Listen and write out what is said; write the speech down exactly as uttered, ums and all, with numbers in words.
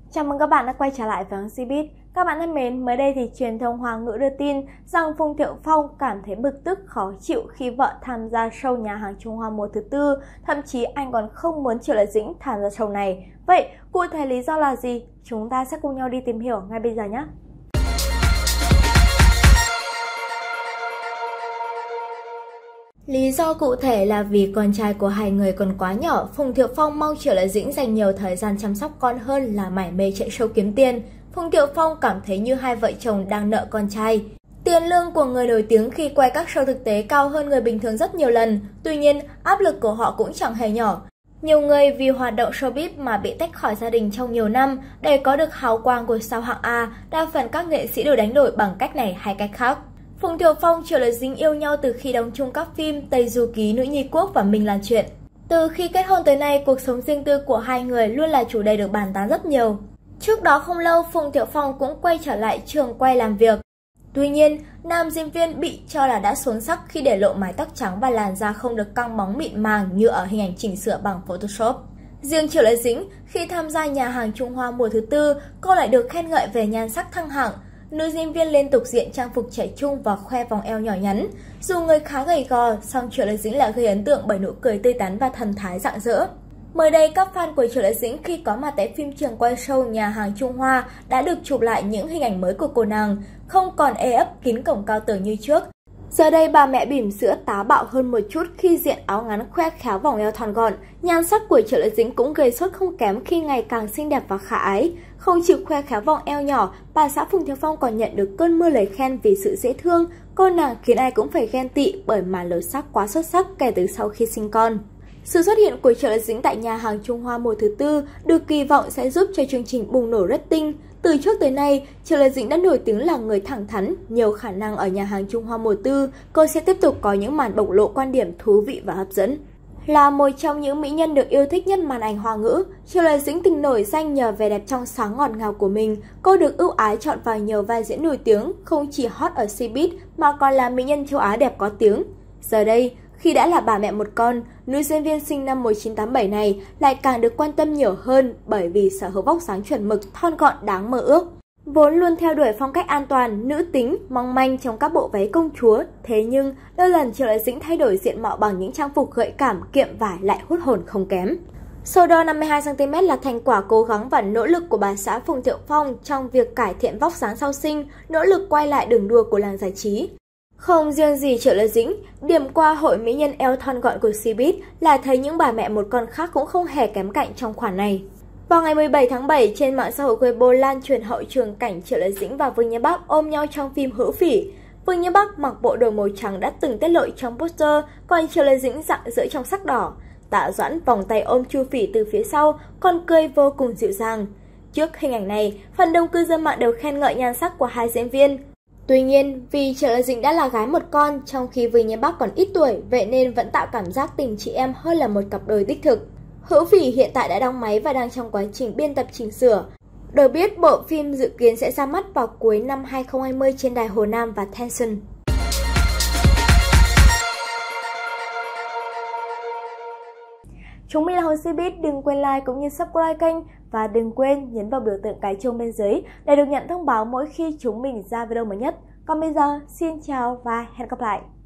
Chào mừng các bạn đã quay trở lại với Showbiz. Các bạn thân mến, mới đây thì truyền thông Hoa ngữ đưa tin rằng Phùng Thiệu Phong cảm thấy bực tức, khó chịu khi vợ tham gia show Nhà hàng Trung Hoa mùa thứ tư, thậm chí anh còn không muốn Triệu Lệ Dĩnh tham gia show này. Vậy, cụ thể lý do là gì? Chúng ta sẽ cùng nhau đi tìm hiểu ngay bây giờ nhé! Lý do cụ thể là vì con trai của hai người còn quá nhỏ, Phùng Thiệu Phong mong Triệu Lệ Dĩnh dành nhiều thời gian chăm sóc con hơn là mải mê chạy show kiếm tiền. Phùng Thiệu Phong cảm thấy như hai vợ chồng đang nợ con trai. Tiền lương của người nổi tiếng khi quay các show thực tế cao hơn người bình thường rất nhiều lần, tuy nhiên áp lực của họ cũng chẳng hề nhỏ. Nhiều người vì hoạt động showbiz mà bị tách khỏi gia đình trong nhiều năm, để có được hào quang của sao hạng A, đa phần các nghệ sĩ đều đánh đổi bằng cách này hay cách khác. Phùng Thiệu Phong, Triệu Lệ Dĩnh yêu nhau từ khi đóng chung các phim Tây Du Ký, Nữ Nhi Quốc và Mình Là Chuyện. Từ khi kết hôn tới nay, cuộc sống riêng tư của hai người luôn là chủ đề được bàn tán rất nhiều. Trước đó không lâu, Phùng Thiệu Phong cũng quay trở lại trường quay làm việc. Tuy nhiên, nam diễn viên bị cho là đã xuống sắc khi để lộ mái tóc trắng và làn da không được căng bóng mịn màng như ở hình ảnh chỉnh sửa bằng Photoshop. Riêng Triệu Lệ Dĩnh, khi tham gia Nhà hàng Trung Hoa mùa thứ tư, cô lại được khen ngợi về nhan sắc thăng hạng. Nữ diễn viên liên tục diện trang phục trẻ trung và khoe vòng eo nhỏ nhắn. Dù người khá gầy gò, song Triệu Lệ Dĩnh lại gây ấn tượng bởi nụ cười tươi tắn và thần thái rạng rỡ. Mới đây, các fan của Triệu Lệ Dĩnh khi có mặt tại phim trường quay show Nhà hàng Trung Hoa đã được chụp lại những hình ảnh mới của cô nàng, không còn ê ấp kín cổng cao tường như trước. Giờ đây, bà mẹ bỉm sữa táo bạo hơn một chút khi diện áo ngắn khoe khéo vòng eo thon gọn. Nhan sắc của Triệu Lệ Dĩnh cũng gây sốt không kém khi ngày càng xinh đẹp và khả ái. Không chịu khoe khéo vòng eo nhỏ, bà xã Phùng Thiệu Phong còn nhận được cơn mưa lời khen vì sự dễ thương. Cô nàng khiến ai cũng phải ghen tị bởi màn lột xác quá xuất sắc kể từ sau khi sinh con. Sự xuất hiện của Triệu Lệ Dĩnh tại Nhà hàng Trung Hoa mùa thứ tư được kỳ vọng sẽ giúp cho chương trình bùng nổ rating. Từ trước tới nay, Triệu Lệ Dĩnh đã nổi tiếng là người thẳng thắn, nhiều khả năng ở Nhà hàng Trung Hoa mùa tư, cô sẽ tiếp tục có những màn bộc lộ quan điểm thú vị và hấp dẫn. Là một trong những mỹ nhân được yêu thích nhất màn ảnh Hoa ngữ, Triệu Lệ Dĩnh từng nổi danh nhờ vẻ đẹp trong sáng ngọt ngào của mình. Cô được ưu ái chọn vào nhiều vai diễn nổi tiếng, không chỉ hot ở showbiz mà còn là mỹ nhân châu Á đẹp có tiếng. Giờ đây, khi đã là bà mẹ một con, nữ diễn viên sinh năm một nghìn chín trăm tám mươi bảy này lại càng được quan tâm nhiều hơn bởi vì sở hữu vóc dáng chuẩn mực, thon gọn đáng mơ ước. Vốn luôn theo đuổi phong cách an toàn, nữ tính, mong manh trong các bộ váy công chúa, thế nhưng đôi lần Triệu Lệ Dĩnh thay đổi diện mạo bằng những trang phục gợi cảm, kiệm vải lại hút hồn không kém. Số đo năm mươi hai xăng ti mét là thành quả cố gắng và nỗ lực của bà xã Phùng Thiệu Phong trong việc cải thiện vóc dáng sau sinh, nỗ lực quay lại đường đua của làng giải trí. Không riêng gì Triệu Lệ Dĩnh, điểm qua hội mỹ nhân eo thon gọn của showbiz là thấy những bà mẹ một con khác cũng không hề kém cạnh trong khoản này. Vào ngày mười bảy tháng bảy, trên mạng xã hội Weibo lan truyền hậu trường cảnh Triệu Lệ Dĩnh và Vương Nhất Bắc ôm nhau trong phim Hữu Phỉ. Vương Nhất Bắc mặc bộ đồ màu trắng đã từng tiết lộ trong poster, còn Triệu Lệ Dĩnh rạng rỡ trong sắc đỏ. Tạ Doãn vòng tay ôm Chu Phỉ từ phía sau, còn cười vô cùng dịu dàng. Trước hình ảnh này, phần đông cư dân mạng đều khen ngợi nhan sắc của hai diễn viên. Tuy nhiên, vì Triệu Lệ Dĩnh đã là gái một con, trong khi Vương Nhất Bắc còn ít tuổi, vậy nên vẫn tạo cảm giác tình chị em hơn là một cặp đôi đích thực. Hữu Phỉ hiện tại đã đóng máy và đang trong quá trình biên tập chỉnh sửa. Được biết, bộ phim dự kiến sẽ ra mắt vào cuối năm hai không hai không trên đài Hồ Nam và Tencent. Chúng mình là Hồ Showbiz, đừng quên like cũng như subscribe kênh và đừng quên nhấn vào biểu tượng cái chuông bên dưới để được nhận thông báo mỗi khi chúng mình ra video mới nhất. Còn bây giờ, xin chào và hẹn gặp lại!